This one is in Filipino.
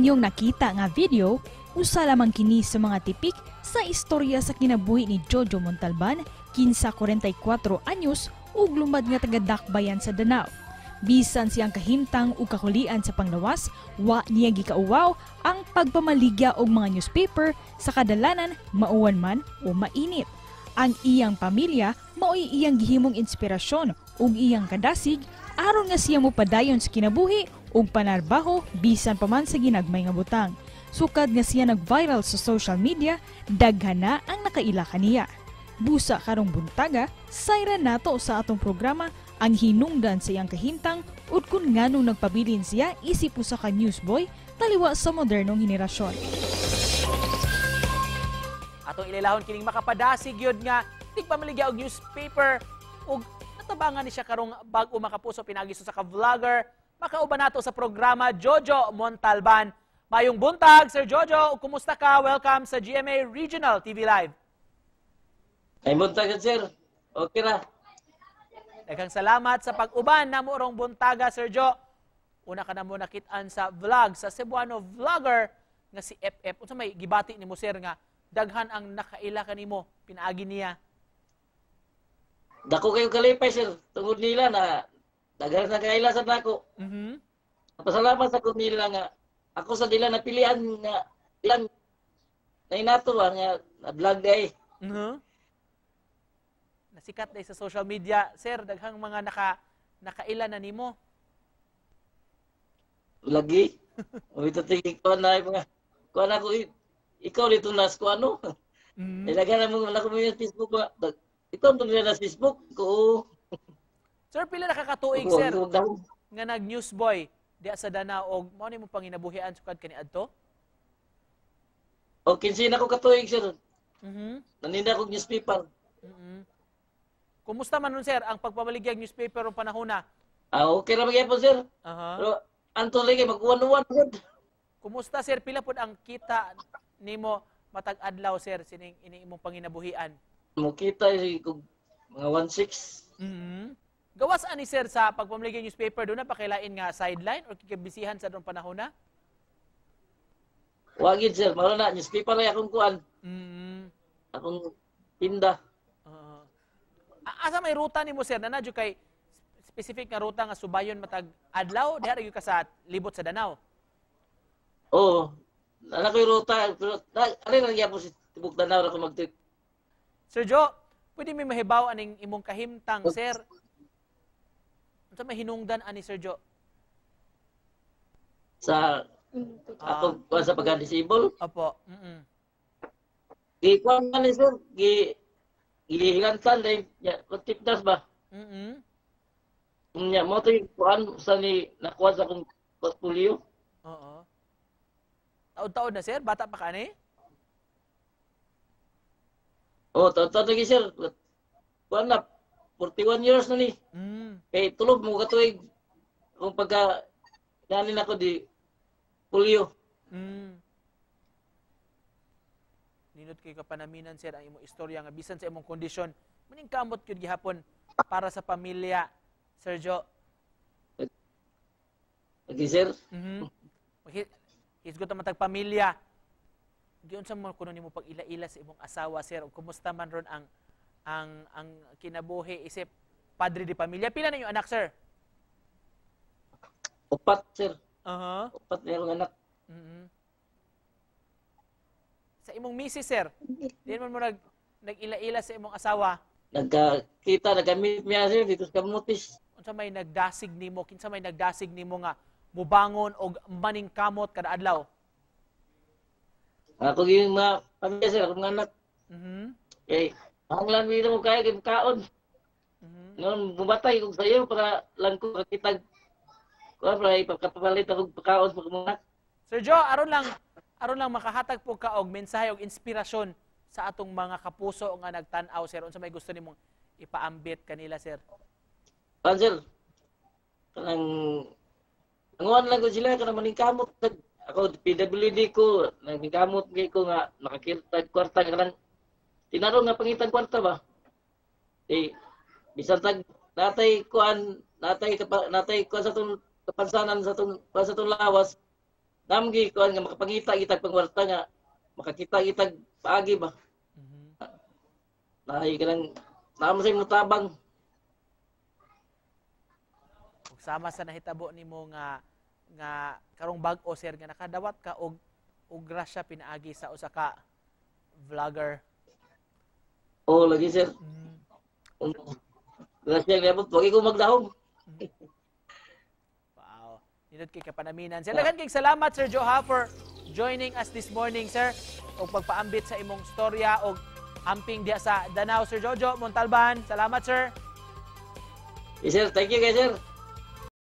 inyong nakita nga video, usa lamang kini sa mga tipik sa istorya sa kinabuhi ni Jojo Montalban, 44 anyos ug lumad nga taga-Dakbayan sa Danao. Bisan siyang kahimtang ug kakulian sa panglawas, wa niya gikauwaw ang pagpamaligya og mga newspaper sa kadalanan mauwan man o mainit. Ang iyang pamilya mao'y iyang gihimong inspirasyon ug iyang kadasig aron nga siya mopadayon sa kinabuhi ug panarbaho bisan pa man sa ginagmay nga butang. Sukad nga siya nag-viral sa social media, daghan na ang nakaila kaniya. Busa karong buntaga, sayra nato sa atong programa ang hinungdan sa iyang kahimtang ug kung nganong nagpabilin siya isip usa ka newsboy taliwa sa modernong henerasyon. Atong ililahon kining makapadasig yun nga tigpamaligya og newspaper ug natabangan ni siya karong bag-o makapuso pinagi sa ka-vlogger. Makauban nato sa programa Jojo Montalban. Mayong buntag, Sir Jojo. Kumusta ka? Welcome sa GMA Regional TV Live. Ay buntag sir. Okay na. Daghang salamat sa pag-uban na mo rong buntaga, Sir Jo. Una ka na mo nakitaan sa vlog sa Cebuano vlogger nga si FF. Unsa may gibati nimo sir nga daghan ang nakaila kanimo pinaagi niya. Dako kayo kalipay sir. Tungod nila na daghan na kaila sa dako. Pasalamat sa kung nila nga ako sa dila napilian nga ilang nainato nga vlog day. Nasikat day sa social media, sir, daghang mga nakaila na nimo. Lagi. O ito tingin ko na mga kuan ako ikaw dito nas ko ano. Ilagay na mo na ko yung Facebook ba. Ikaw to nila sa Facebook ko. Sir, pila nakakatuig sir nga nag-newsboy diya sa Danao og mao nimo panginabuhian sukad kaniadto? O kinsa na ko katuig sir. Naninda ko newspaper. Kumusta man nun sir ang pagpamaligyag newspaper o panahona? Okay ra magyapon sir. Pero anto lagi mag-uwan-uwan sir. Kumusta sir pila pod ang kita nimo matag adlaw sir sining ini imong panginabuhian? Mo kita kog mga 1.6. Gawas ani sir sa pagpamaligyag newspaper do na pakilain nga sideline or kikabisihan sa dong panahona? Wagid sir, mao na newspaper ay akong kuan. Akong tinda. Asa may ruta nimo sir na nadyo kay specific nga ruta nga subayon matag adlaw diha gyud ka sa libot sa Danao? Oo. Ana ko'y ruta pero ari lang gyapon si tibok Danao ra ko magtrip. Sir Jo, pwede may mahibaw aning imong kahimtang sir. Unsa may hinungdan ani Sir Jo? Sa ako sa pagka-disable? Opo. Gikuan man ni sir, gihilantan dahil kontipdas ba? Nya mo to yung kuan sa ni nakuha sa akong portfolio. Oo. Taon-taon na sir, bata pa ka ni? Oh, taon-taon lagi sir. Kuan na 41 years na ni. Kay tulog mo katuig kung pagka ganin ako di polio. Ninot kay kapanaminan sir ang imong istorya nga bisan sa imong kondisyon maning kamot gyud gihapon para sa pamilya Sir Jo. Okay sir. Hisgot ta matag pamilya. Giun sa mo kuno nimo pag ila-ila sa imong asawa sir ug kumusta man ron ang kinabuhi isip padre di pamilya. Pila na yung anak sir? 4 sir. 4 merong anak. Sa imong misis sir, di man mo nag-ila-ila sa imong asawa? Nagkakita, nag-meet niya sir dito sa Kamutis. Unsa may nagdasig nimo, kinsa may nagdasig nimo nga mubangon og maning kamot kada adlaw? Ako yung mga pamilya sir, akong anak. Okay, hanglan mi mo kaya kay kaon. Ngon bumatay kog sayo para lang ko kakitag ko para ipakapalit ako pagkaon sa mga. Sir Jo, aron lang makahatag po ka og mensahe og inspirasyon sa atong mga kapuso nga nagtan-aw sir. Unsa may gusto nimong ipaambit kanila sir? Sir, kanang angon lang ko sila kanang maningkamot ako PWD ko nangkamot gyud ko nga nakakita kwarta kanang tinaro nga pangitang kwarta ba? Bisan tag natay kuan sa tong kapansanan sa tong lawas namgi kuan nga makapangita kitag pangwarta nga makakita kitag paagi ba. Naay kanang naman sa imong tabang. Ug sama sa nahitabo nimo nga karong bag-o sir nga nakadawat ka og grasya pinaagi sa usa ka vlogger. Oh, lagi sir. Grasya gyapon wag ko magdahom. Wow. Nindot kay kapanaminan. Sir, daghan kay salamat Sir Joha for joining us this morning, sir. Og pagpaambit sa imong storya og amping diha sa Danao, Sir Jojo Montalban. Salamat, sir. Yes, sir. Thank you, guys, sir.